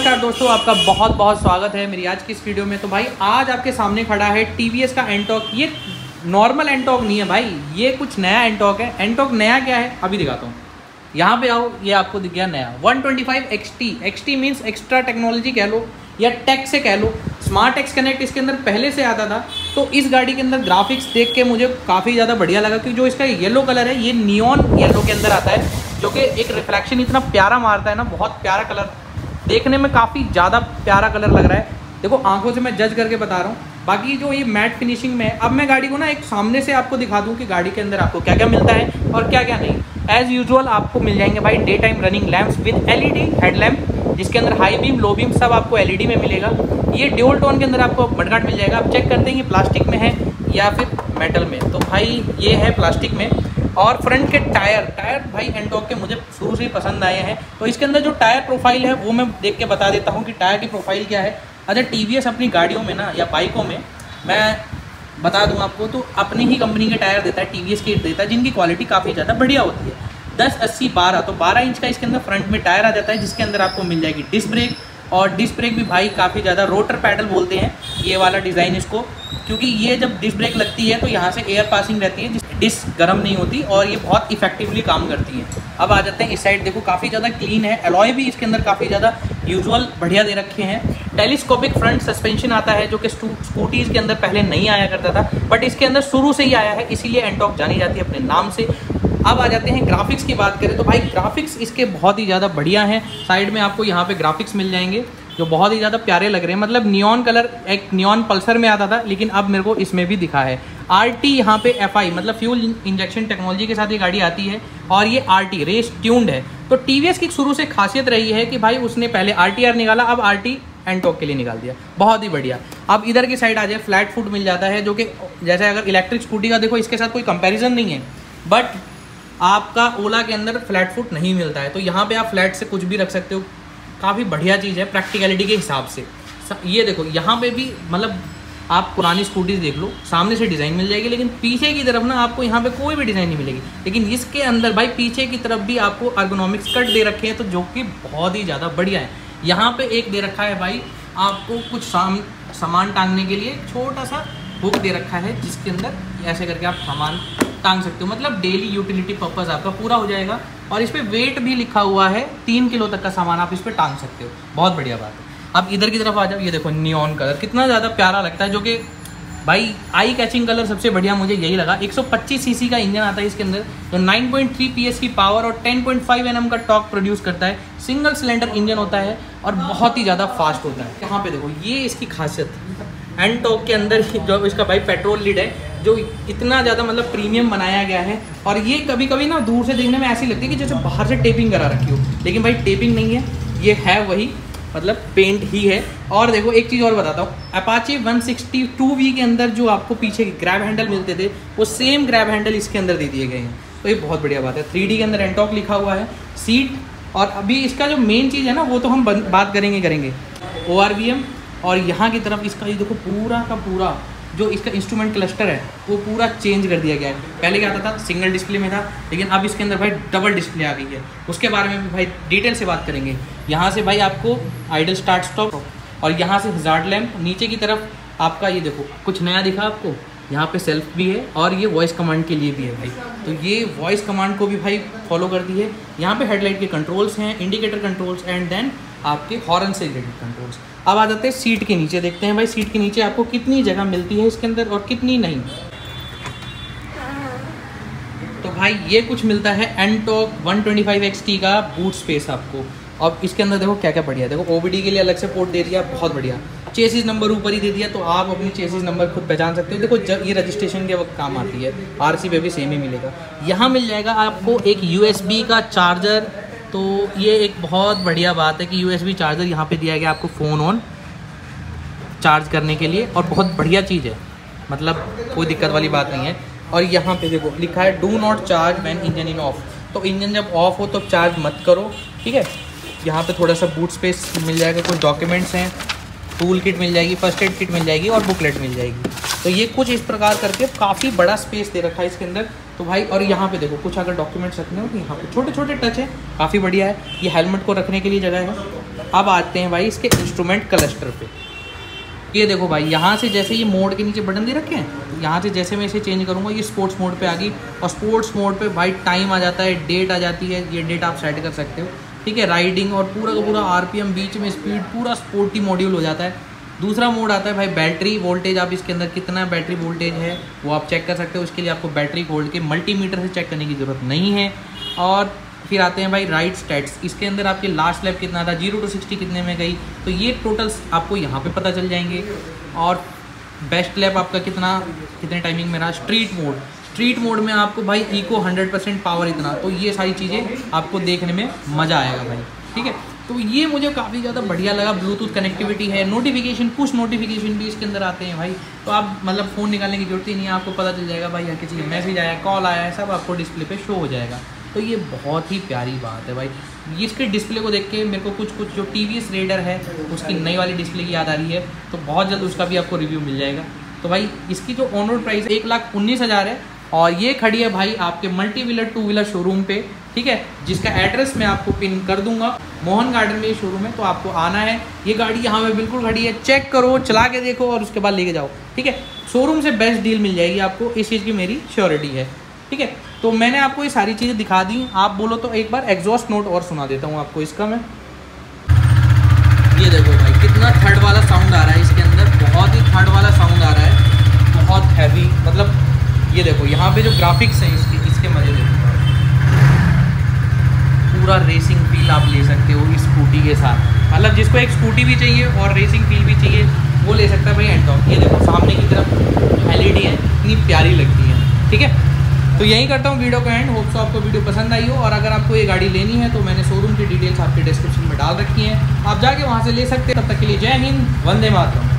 नमस्कार दोस्तों, आपका बहुत बहुत स्वागत है मेरी आज की इस वीडियो में। तो भाई आज आपके सामने खड़ा है टीवीएस का एंटॉर्क। ये नॉर्मल एंटॉर्क नहीं है भाई, ये कुछ नया एंटॉर्क है। एंटॉर्क नया क्या है अभी दिखाता हूँ। यहाँ पे आओ, ये आपको दिख गया नया 125 XT। XT means extra technology कह लो या टेक से कह लो। स्मार्ट एक्स कनेक्ट इसके अंदर पहले से आता था। तो इस गाड़ी के अंदर ग्राफिक्स देख के मुझे काफ़ी ज़्यादा बढ़िया लगा, क्योंकि जो इसका येलो कलर है ये नियॉन येलो के अंदर आता है, जो कि एक रिफ्लेक्शन इतना प्यारा मारता है ना, बहुत प्यारा कलर, देखने में काफ़ी ज़्यादा प्यारा कलर लग रहा है। देखो आंखों से मैं जज करके बता रहा हूँ। बाकी जो ये मैट फिनिशिंग में है, अब मैं गाड़ी को ना एक सामने से आपको दिखा दूँ कि गाड़ी के अंदर आपको क्या क्या मिलता है और क्या क्या नहीं। एज़ यूजुअल आपको मिल जाएंगे भाई day time running lamps with LED headlamp, जिसके अंदर हाई बीम लो बीम सब आपको LED में मिलेगा। ये ड्यूल टोन के अंदर आपको मडगार्ड मिल जाएगा। आप चेक करते हैं कि प्लास्टिक में है या फिर मेटल में। तो भाई ये है प्लास्टिक में। और फ्रंट के टायर भाई एंटॉर्क के मुझे शुरू से ही पसंद आए हैं। तो इसके अंदर जो टायर प्रोफाइल है वो मैं देख के बता देता हूँ कि टायर की प्रोफाइल क्या है। अच्छा, TVS अपनी गाड़ियों में ना या बाइकों में मैं बता दूँ आपको, तो अपनी ही कंपनी के टायर देता है, TVS के देता है, जिनकी क्वालिटी काफ़ी ज़्यादा बढ़िया होती है। 10, 80, 12, तो 12 इंच का इसके अंदर फ्रंट में टायर आ जाता है, जिसके अंदर आपको मिल जाएगी डिस्क ब्रेक। और डिस्क ब्रेक भी भाई काफ़ी ज़्यादा रोटर पैडल बोलते हैं ये वाला डिज़ाइन इसको, क्योंकि ये जब डिस्क ब्रेक लगती है तो यहाँ से एयर पासिंग रहती है, जिससे डिस्क गर्म नहीं होती और ये बहुत इफेक्टिवली काम करती है। अब आ जाते हैं इस साइड, देखो काफ़ी ज़्यादा क्लीन है। अलॉय भी इसके अंदर काफ़ी ज़्यादा यूजुअल बढ़िया दे रखे हैं। टेलीस्कोपिक फ्रंट सस्पेंशन आता है, जो कि स्कूटीज़ के अंदर पहले नहीं आया करता था, बट इसके अंदर शुरू से ही आया है, इसीलिए एंटॉर्क जानी जाती है अपने नाम से। अब आ जाते हैं ग्राफिक्स की बात करें तो भाई ग्राफिक्स इसके बहुत ही ज़्यादा बढ़िया हैं। साइड में आपको यहाँ पे ग्राफिक्स मिल जाएंगे जो बहुत ही ज़्यादा प्यारे लग रहे हैं। मतलब नियॉन कलर एक नियॉन पल्सर में आता था, लेकिन अब मेरे को इसमें भी दिखा है। RT यहाँ पे FI मतलब फ्यूल इंजेक्शन टेक्नोलॉजी के साथ ये गाड़ी आती है, और ये RT रेस ट्यून्ड है। तो TVS की शुरू से खासियत रही है कि भाई उसने पहले RTR निकाला, अब RT एंटॉर्क के लिए निकाल दिया, बहुत ही बढ़िया। अब इधर की साइड आ जाए, फ्लैट फुट मिल जाता है, जो कि जैसे अगर इलेक्ट्रिक स्कूटी का देखो इसके साथ कोई कंपेरिजन नहीं है, बट आपका ओला के अंदर फ्लैट फुट नहीं मिलता है। तो यहाँ पे आप फ्लैट से कुछ भी रख सकते हो, काफ़ी बढ़िया चीज़ है प्रैक्टिकलिटी के हिसाब से। ये देखो यहाँ पे भी मतलब आप पुरानी स्कूटीज देख लो, सामने से डिज़ाइन मिल जाएगी, लेकिन पीछे की तरफ ना आपको यहाँ पे कोई भी डिज़ाइन नहीं मिलेगी। लेकिन इसके अंदर भाई पीछे की तरफ भी आपको अर्गोनॉमिक्स कट दे रखे हैं, तो जो कि बहुत ही ज़्यादा बढ़िया है। यहाँ पे एक दे रखा है भाई आपको कुछ सामान टांगने के लिए, छोटा सा हुक दे रखा है, जिसके अंदर ऐसे करके आप सामान टांग सकते हो। मतलब डेली यूटिलिटी पर्पस आपका पूरा हो जाएगा। और इस पर वेट भी लिखा हुआ है, 3 किलो तक का सामान आप इस पर टांग सकते हो, बहुत बढ़िया बात है। अब इधर की तरफ आ जाओ, ये देखो नियॉन कलर कितना ज़्यादा प्यारा लगता है, जो कि भाई आई कैचिंग कलर सबसे बढ़िया मुझे यही लगा। 125 cc का इंजन आता है इसके अंदर, तो 9.3 PS की पावर और 10.5 Nm का टॉर्क प्रोड्यूस करता है। सिंगल सिलेंडर इंजन होता है और बहुत ही ज़्यादा फास्ट होता है। यहाँ पे देखो ये इसकी खासियत, एंटॉर्क के अंदर जो इसका भाई पेट्रोल लिड है, जो इतना ज़्यादा मतलब प्रीमियम बनाया गया है। और ये कभी कभी ना दूर से देखने में ऐसी लगती है कि जैसे बाहर से टेपिंग करा रखी हो, लेकिन भाई टेपिंग नहीं है, ये है वही मतलब पेंट ही है। और देखो एक चीज़ और बताता हूँ, अपाचे 162V के अंदर जो आपको पीछे ग्रैब हैंडल मिलते थे, वो सेम ग्रैब हैंडल इसके अंदर दे दिए गए हैं, तो ये बहुत बढ़िया बात है। 3D के अंदर एंटॉर्क लिखा हुआ है। सीट, और अभी इसका जो मेन चीज़ है ना, वो तो हम बात करेंगे ORVM। और यहाँ की तरफ इसका ये देखो पूरा का पूरा जो इसका इंस्ट्रूमेंट क्लस्टर है वो पूरा चेंज कर दिया गया है। पहले क्या आता था, सिंगल डिस्प्ले में था, लेकिन अब इसके अंदर भाई डबल डिस्प्ले आ गई है। उसके बारे में भी भाई डिटेल से बात करेंगे। यहाँ से भाई आपको आइडल स्टार्ट स्टॉप, और यहाँ से हज़ार्ड लैम्प। नीचे की तरफ आपका ये देखो कुछ नया दिखा आपको, यहाँ पे सेल्फ भी है, और ये वॉइस कमांड के लिए भी है भाई। तो ये वॉइस कमांड को भी भाई फॉलो कर दी है। यहाँ पे हेडलाइट के कंट्रोल्स हैं, इंडिकेटर कंट्रोल्स, एंड देन आपके हॉर्न से रिलेटेड कंट्रोल्स। अब आ जाते हैं सीट के नीचे, देखते हैं भाई सीट के नीचे आपको कितनी जगह मिलती है इसके अंदर और कितनी नहीं। तो भाई ये कुछ मिलता है एंटॉर्क 125 XT का बूट स्पेस आपको। अब इसके अंदर देखो क्या क्या बढ़िया, देखो OBD के लिए अलग से पोर्ट दे दिया, बहुत बढ़िया। चेसिस नंबर ऊपर ही दे दिया, तो आप अपनी चेसिस नंबर खुद पहचान सकते हो। देखो जब ये रजिस्ट्रेशन के वक्त काम आती है, RC पे भी सेम ही मिलेगा। यहाँ मिल जाएगा आपको एक USB का चार्जर। तो ये एक बहुत बढ़िया बात है कि USB चार्जर यहाँ पे दिया गया आपको फ़ोन ऑन चार्ज करने के लिए, और बहुत बढ़िया चीज़ है, मतलब कोई दिक्कत वाली बात नहीं है। और यहाँ पे देखो लिखा है do not charge when engine in off, तो इंजन जब ऑफ हो तो चार्ज मत करो, ठीक है। यहाँ पे थोड़ा सा बूट स्पेस मिल जाएगा, कुछ डॉक्यूमेंट्स हैं, टूल किट मिल जाएगी, फर्स्ट एड किट मिल जाएगी और बुकलेट मिल जाएगी। तो ये कुछ इस प्रकार करके काफ़ी बड़ा स्पेस दे रखा है इसके अंदर। तो भाई और यहाँ पे देखो कुछ अगर डॉक्यूमेंट्स रखने हो तो यहाँ पे छोटे छोटे टच है, काफ़ी बढ़िया है। ये हेलमेट को रखने के लिए जगह है, अब आते हैं भाई इसके इंस्ट्रूमेंट क्लस्टर पे। ये देखो भाई, यहाँ से जैसे ये मोड के नीचे बटन दे रखे हैं, तो यहाँ से जैसे मैं इसे चेंज करूँगा ये स्पोर्ट्स मोड पे आ गई। और स्पोर्ट्स मोड पे भाई टाइम आ जाता है, डेट आ जाती है, ये डेट आप सेट कर सकते हो, ठीक है। राइडिंग और पूरा का पूरा RPM, बीच में स्पीड, पूरा स्पोर्टी मॉड्यूल हो जाता है। दूसरा मोड आता है भाई बैटरी वोल्टेज, आप इसके अंदर कितना बैटरी वोल्टेज है वो आप चेक कर सकते हो। उसके लिए आपको बैटरी खोल के मल्टीमीटर से चेक करने की ज़रूरत नहीं है। और फिर आते हैं भाई राइड स्टैट्स, इसके अंदर आपके लास्ट लैप कितना था, 0 to 60 कितने में गई, तो ये टोटल्स आपको यहाँ पे पता चल जाएंगे। और बेस्ट लैप आपका कितने टाइमिंग में रहा। स्ट्रीट मोड में आपको भाई इको 100% पावर इतना, तो ये सारी चीज़ें आपको देखने में मज़ा आएगा भाई, ठीक है। तो ये मुझे काफ़ी ज़्यादा बढ़िया लगा। ब्लूटूथ कनेक्टिविटी है, नोटिफिकेशन, पुश नोटिफिकेशन भी इसके अंदर आते हैं भाई, तो आप मतलब फ़ोन निकालने की जरूरत ही नहीं है, आपको पता चल जाएगा भाई किसी का मैसेज आया, कॉल आया है, सब आपको डिस्प्ले पे शो हो जाएगा। तो ये बहुत ही प्यारी बात है भाई। इसके डिस्प्ले को देख के मेरे को कुछ जो TVS रेडर है उसकी नई वाली डिस्प्ले की याद आ रही है, तो बहुत जल्द उसका भी आपको रिव्यू मिल जाएगा। तो भाई इसकी जो ऑन रोड प्राइस 1,19,000 है, और ये खड़ी है भाई आपके मल्टी व्हीलर 2 व्हीलर शोरूम पे, ठीक है, जिसका एड्रेस मैं आपको पिन कर दूंगा। मोहन गार्डन में ये शोरूम है, तो आपको आना है। ये गाड़ी यहाँ पे बिल्कुल खड़ी है, चेक करो, चला के देखो और उसके बाद लेके जाओ, ठीक है। शोरूम से बेस्ट डील मिल जाएगी आपको, इस चीज़ की मेरी श्योरिटी है, ठीक है। तो मैंने आपको ये सारी चीज़ें दिखा दी। आप बोलो तो एक बार एग्जॉस्ट नोट और सुना देता हूँ आपको इसका मैं। ये देखो भाई कितना थर्ड वाला साउंड आ रहा है इसके अंदर, बहुत ही थर्ड वाला साउंड आ रहा है, बहुत हैवी। मतलब ये देखो यहाँ पे जो ग्राफिक्स हैं इसके मजे देखो, पूरा रेसिंग फील आप ले सकते हो इस स्कूटी के साथ। मतलब जिसको एक स्कूटी भी चाहिए और रेसिंग फील भी चाहिए वो ले सकता है भाई एंटॉर्क। ये देखो सामने की तरफ LED है, इतनी प्यारी लगती है, ठीक है। तो यही करता हूँ वीडियो का एंड। होप सो आपको वीडियो पसंद आई हो, और अगर आपको ये गाड़ी लेनी है तो मैंने शोरूम की डिटेल्स आपके डिस्क्रिप्शन में डाल रखी हैं, आप जाके वहाँ से ले सकते हैं। तब तक के लिए जय हिंद, वंदे मातरम।